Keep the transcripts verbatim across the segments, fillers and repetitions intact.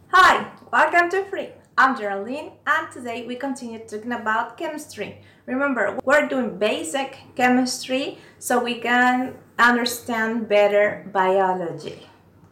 Hi, welcome to Freeae. I'm Geraldine and today we continue talking about chemistry. Remember, we're doing basic chemistry so we can understand better biology,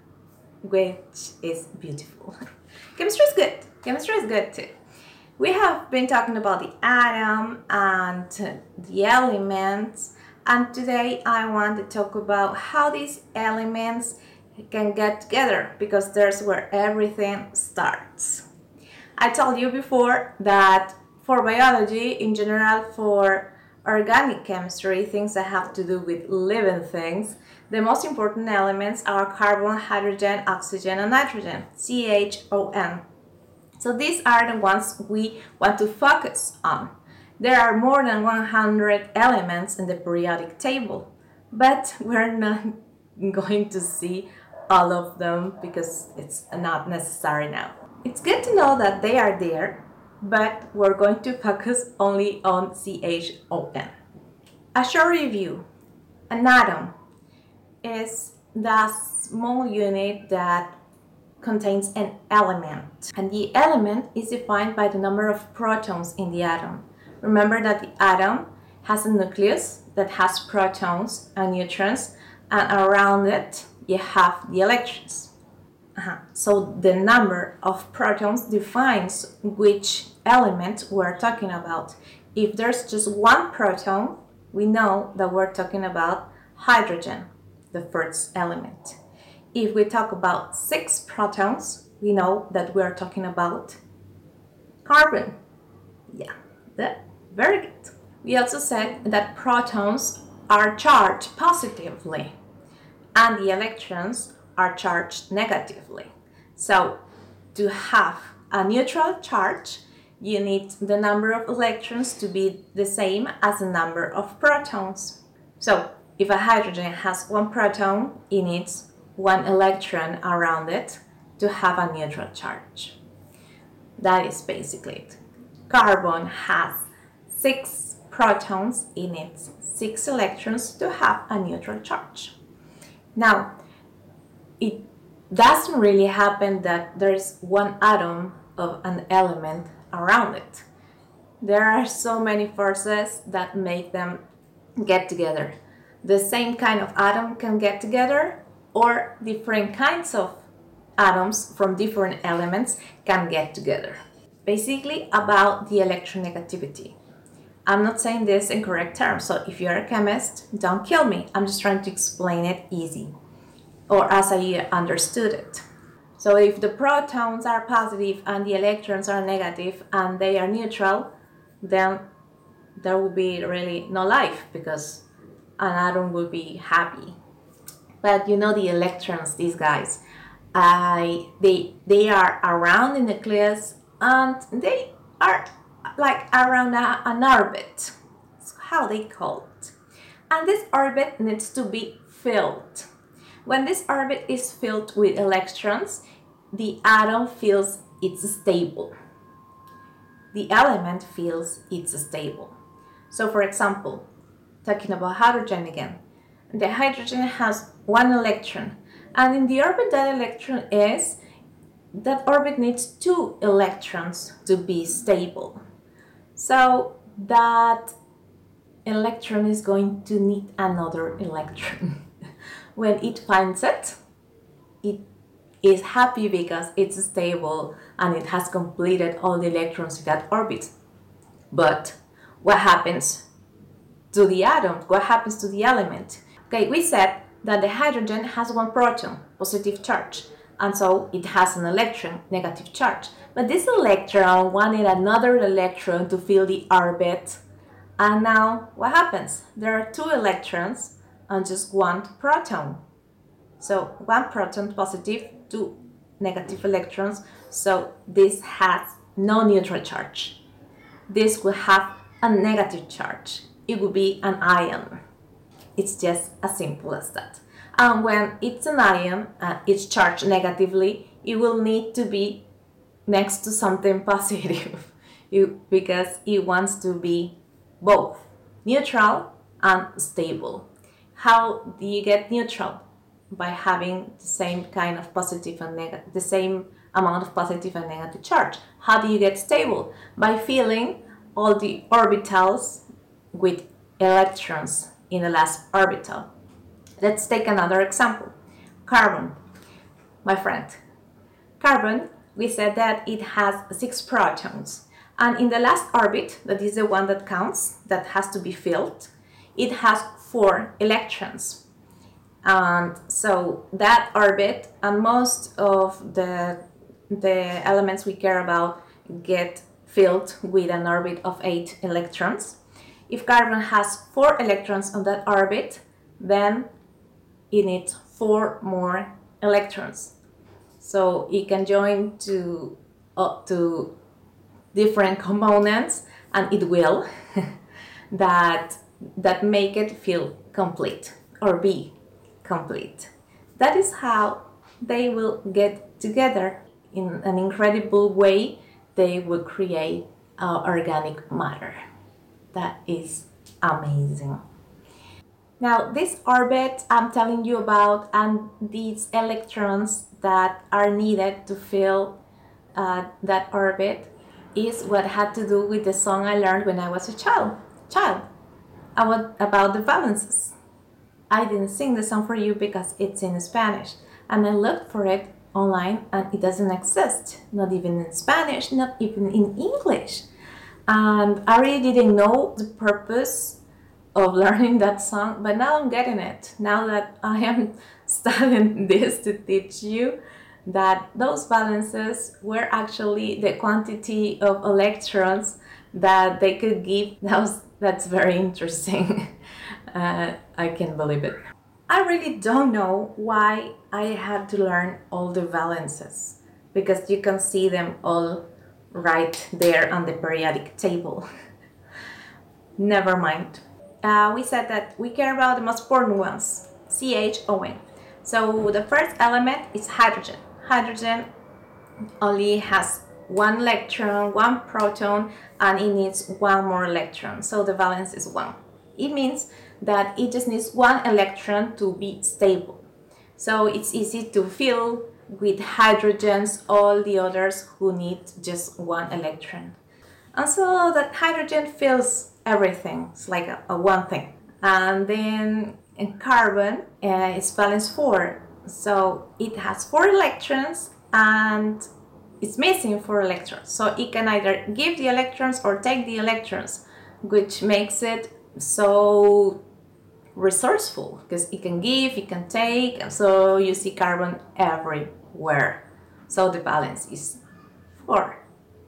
which is beautiful. Chemistry is good. Chemistry is good too. We have been talking about the atom and the elements, and today I want to talk about how these elements can get together because there's where everything starts. I told you before that for biology, in general, for organic chemistry, things that have to do with living things, the most important elements are carbon, hydrogen, oxygen, and nitrogen, C H O N. So these are the ones we want to focus on. There are more than one hundred elements in the periodic table, but we're not going to see all of them because it's not necessary now. It's good to know that they are there, but we're going to focus only on C H O N. A short review. An atom is the small unit that contains an element, and the element is defined by the number of protons in the atom. Remember that the atom has a nucleus that has protons and neutrons, and around it you have the electrons. Uh-huh. So the number of protons defines which element we're talking about. If there's just one proton, we know that we're talking about hydrogen, the first element. If we talk about six protons, we know that we are talking about carbon. Yeah, that, very good. We also said that protons are charged positively and the electrons are charged negatively. So to have a neutral charge, you need the number of electrons to be the same as the number of protons. So if a hydrogen has one proton, it needs one electron around it to have a neutral charge. That is basically it. Carbon has six protons, it needs six electrons to have a neutral charge. Now, it doesn't really happen that there's one atom of an element around it. There are so many forces that make them get together. The same kind of atom can get together, or different kinds of atoms from different elements can get together. Basically about the electronegativity. I'm not saying this in correct terms, so if you're a chemist, don't kill me. I'm just trying to explain it easy, or as I understood it. So if the protons are positive and the electrons are negative and they are neutral, then there will be really no life because an atom will be happy. But you know the electrons, these guys, uh, they, they are around the nucleus and they are like around a, an orbit. That's how they call it. And this orbit needs to be filled. When this orbit is filled with electrons, the atom feels it's stable. The element feels it's stable. So for example, talking about hydrogen again, the hydrogen has one electron, and in the orbit that electron is, that orbit needs two electrons to be stable. So that electron is going to need another electron. When it finds it, it is happy because it's stable and it has completed all the electrons in that orbit. But what happens to the atom? What happens to the element? Okay, we said that the hydrogen has one proton, positive charge, and so it has an electron, negative charge. But this electron wanted another electron to fill the orbit, and now what happens? There are two electrons and just one proton. So one proton positive, two negative electrons, so this has no neutral charge. This will have a negative charge. It will be an ion. It's just as simple as that. And when it's an ion, uh, it's charged negatively, it will need to be next to something positive you, because it wants to be both neutral and stable. How do you get neutral? By having the same kind of positive and negative, the same amount of positive and negative charge. How do you get stable? By filling all the orbitals with electrons in the last orbital. Let's take another example. Carbon, my friend. Carbon, we said that it has six protons. And in the last orbit, that is the one that counts, that has to be filled, it has four electrons. And so that orbit and most of the, the elements we care about get filled with an orbit of eight electrons. If carbon has four electrons on that orbit, then it needs four more electrons. So it can join to, uh, to different components, and it will, that, that make it feel complete or be complete. That is how they will get together. In an incredible way, they will create uh, organic matter. That is amazing. Now, this orbit I'm telling you about and these electrons that are needed to fill uh, that orbit is what had to do with the song I learned when I was a child. Child, about the valences. I didn't sing the song for you because it's in Spanish, and I looked for it online and it doesn't exist, not even in Spanish, not even in English. And I really didn't know the purpose of learning that song, but now I'm getting it. Now that I am studying this to teach you that those valences were actually the quantity of electrons that they could give. That was, that's very interesting. uh, I can't believe it. I really don't know why I had to learn all the valences, because you can see them all right there on the periodic table. Never mind. Uh, we said that we care about the most important ones, C H O N. So the first element is hydrogen. Hydrogen only has one electron, one proton, and it needs one more electron. So the valence is one. It means that it just needs one electron to be stable. So it's easy to fill with hydrogens all the others who need just one electron. And so that hydrogen fills everything. It's like a, a one thing. And then in carbon, uh, it's valence four. So it has four electrons and it's missing four electrons. So it can either give the electrons or take the electrons, which makes it so resourceful, because it can give, it can take, and so you see carbon everywhere. So the balance is four.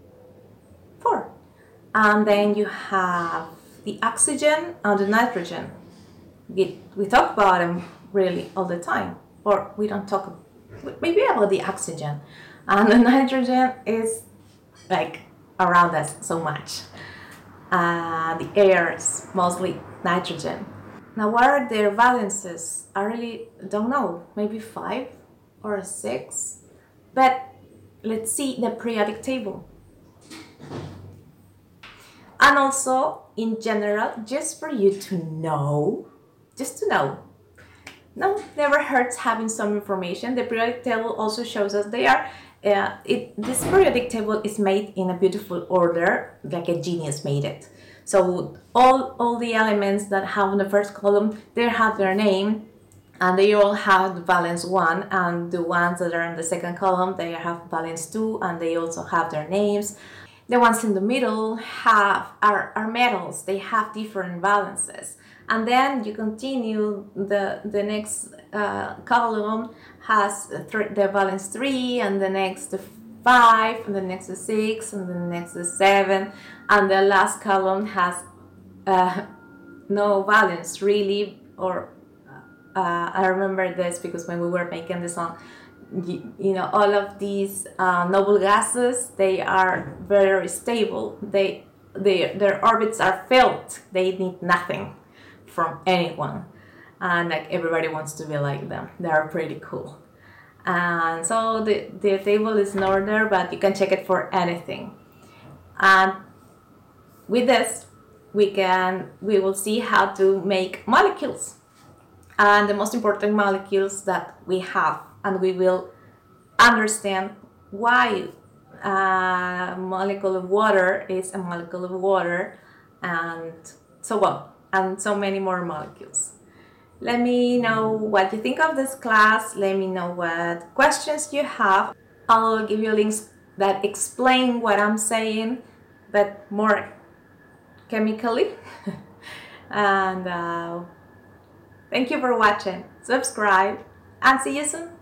Four. And then you have the oxygen and the nitrogen. We, we talk about them really all the time, or we don't talk maybe about the oxygen. And the nitrogen is like around us so much. Uh, the air is mostly nitrogen. Now, what are their valences? I really don't know. Maybe five or six. But let's see the periodic table. And also, in general, just for you to know, just to know. No, never hurts having some information. The periodic table also shows us they are, uh, it, this periodic table is made in a beautiful order, like a genius made it. So all, all the elements that have in the first column, they have their name, and they all have valence one, and the ones that are in the second column, they have valence two, and they also have their names. The ones in the middle have are, are metals, they have different valences. And then you continue, the, the next uh, column has th the valence three, and the next the five, and the next the six, and the next the seven, and the last column has uh, no valence really, or uh, I remember this because when we were making the song, you, you know, all of these uh, noble gases, they are very stable. They, they, their orbits are filled. They need nothing from anyone, and like everybody wants to be like them. They are pretty cool. And so the, the table is in order, but you can check it for anything. And with this, we can we will see how to make molecules, and the most important molecules that we have, and we will understand why a molecule of water is a molecule of water, and so on, and so many more molecules. Let me know what you think of this class. Let me know what questions you have. I'll give you links that explain what I'm saying, but more chemically. And uh, thank you for watching. Subscribe and see you soon.